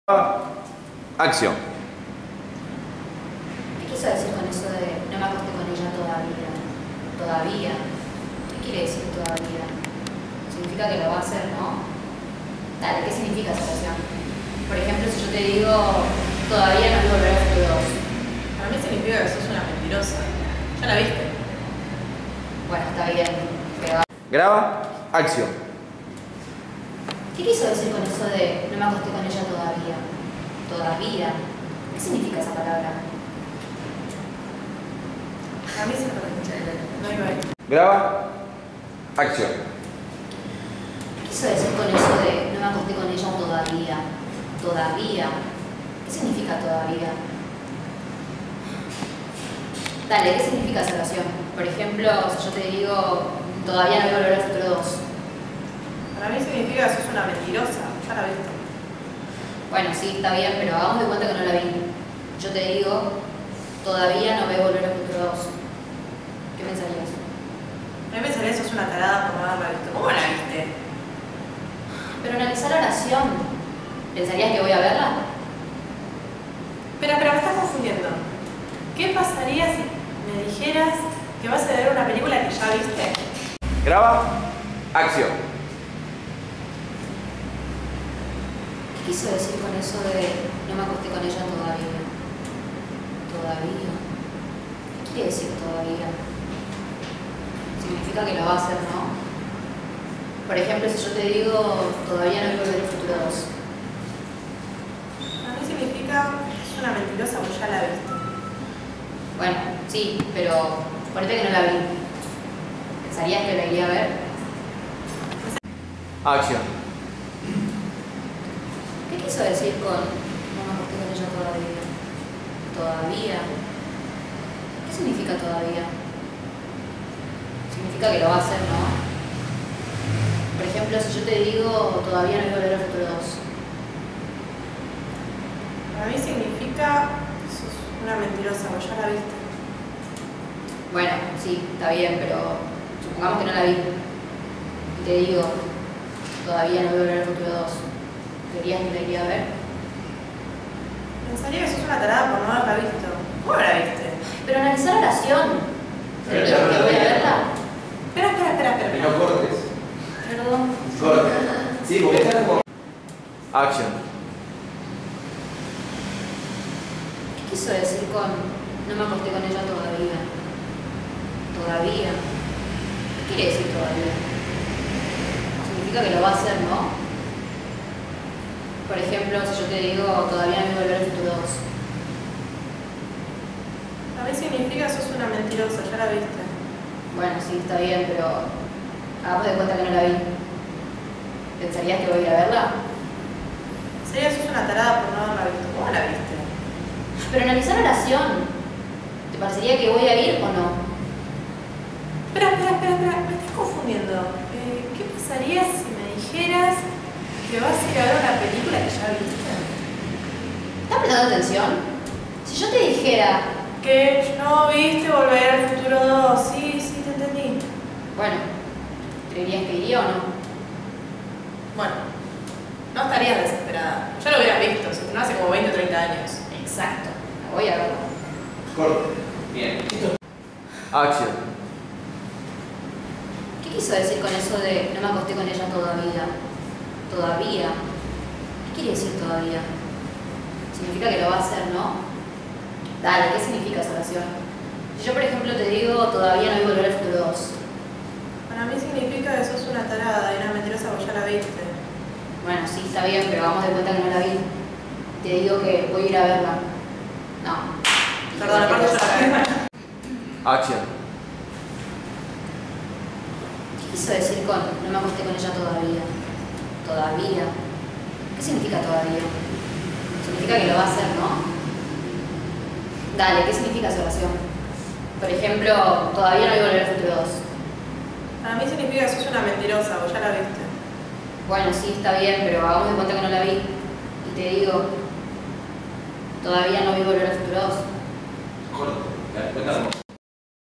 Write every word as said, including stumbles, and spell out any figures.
Acción. ¿Qué quiso decir con eso de no me acosté con ella todavía? ¿Todavía? ¿Qué quiere decir todavía? Significa que lo va a hacer, ¿no? Dale, ¿qué significa esa oración? Por ejemplo, si yo te digo todavía no vi Volver al Futuro dos. Para mí significa que sos una mentirosa. ¿Ya la viste? Bueno, está bien, pero... Graba. Acción. ¿Qué quiso decir con eso de no me acosté con ella todavía? ¿Todavía? ¿Qué significa esa palabra? A mí se me escucha. No iba ahí. Graba. Acción. ¿Qué quiso decir con eso de no me acosté con ella todavía? ¿Todavía? ¿Qué significa todavía? Dale, ¿qué significa esa oración? Por ejemplo, si yo te digo todavía no voy a Volver al Futuro dos. Para mí significa que sos una mentirosa. Ya la viste. Bueno, sí, está bien, pero hagamos de cuenta que no la vi. Yo te digo, todavía no veo Volver al Futuro dos. ¿Qué pensarías? A mí me pensaría que sos una tarada por no haberla visto. ¿Cómo la viste? Pero analizar la oración, ¿pensarías que voy a verla? Espera, pero me estás confundiendo. ¿Qué pasaría si me dijeras que vas a ver una película que ya viste? Graba. Acción. ¿Qué quiso decir con eso de no me acosté con ella todavía? ¿Todavía? ¿Qué quiere decir todavía? Significa que lo va a hacer, ¿no? Por ejemplo, si yo te digo todavía no voy a Volver al Futuro dos. Para mí significa que sos una mentirosa porque ya la viste. Bueno, sí, pero ponete que no la vi. ¿Pensarías que la iría a ver? Acción. ¿Qué quiso decir con no me acosté con ella todavía? ¿Todavía? ¿Qué significa todavía? Significa que lo va a hacer, ¿no? Por ejemplo, si yo te digo todavía no voy a Volver al Futuro dos. Para mí significa que sos una mentirosa porque ya la viste. Bueno, sí, está bien, pero supongamos que no la vi. Y te digo, todavía no voy a Volver al Futuro dos. ¿Querías que la iría a ver? Pensaría que sos una tarada por no haberla visto. ¿Cómo la viste? Pero analizar la oración. Pero ¿Crees ya no que la voy a vi. verla? Espera, espera, espera, espera. Y no cortes. Perdón. Corte. Sí, porque está como... Acción. ¿Qué quiso decir con no me acosté con ella todavía? ¿Todavía? ¿Qué quiere decir todavía? Significa que lo va a hacer, ¿no? Por ejemplo, si yo te digo todavía no voy a Volver al Futuro dos. A mí significa que sos una mentirosa, ya la viste. Bueno, sí, está bien, pero hagamos de cuenta que no la vi. ¿Pensarías que voy a ir a verla? Sería que sos una tarada por no haberla visto. ¿Cómo la viste? Pero analizar la oración. ¿Te parecería que voy a ir o no? Espera, espera, espera, espera. Me estás confundiendo. Eh, ¿Qué pasaría si me dijeras que vas a ir a ver una película que ya viste? ¿Estás prestando atención? Si yo te dijera, Que no viste Volver al Futuro dos. Sí, sí, te entendí. bueno, ¿creerías que iría o no? Bueno, no estarías desesperada. Ya lo hubieras visto, se estrenó hace como veinte o treinta años. Exacto, la voy a ver. Corte. Bien. Acción. ¿Qué quiso decir con eso de no me acosté con ella todavía? ¿Todavía? ¿Qué quiere decir todavía? Significa que lo va a hacer, ¿no? Dale, ¿qué significa esa oración? Si yo, por ejemplo, te digo todavía no voy a Volver al Futuro dos. Para mí significa que sos una tarada y una mentirosa porque ya la viste. Bueno, sí, está bien, pero vamos de cuenta que no la vi. Te digo que voy a ir a verla. No. Perdón, aparte yo la vi. Acción. ¿Qué quiso decir con no me acosté con ella todavía? ¿Todavía? ¿Qué significa todavía? Significa que lo va a hacer, ¿no? Dale, ¿qué significa esa oración? Por ejemplo, todavía no voy a Volver al Futuro dos. Para mí significa que sos una mentirosa porque ya la viste. Bueno, sí, está bien, pero hagamos de cuenta que no la vi. Y te digo, todavía no voy a Volver al Futuro dos. Corte. Ya, después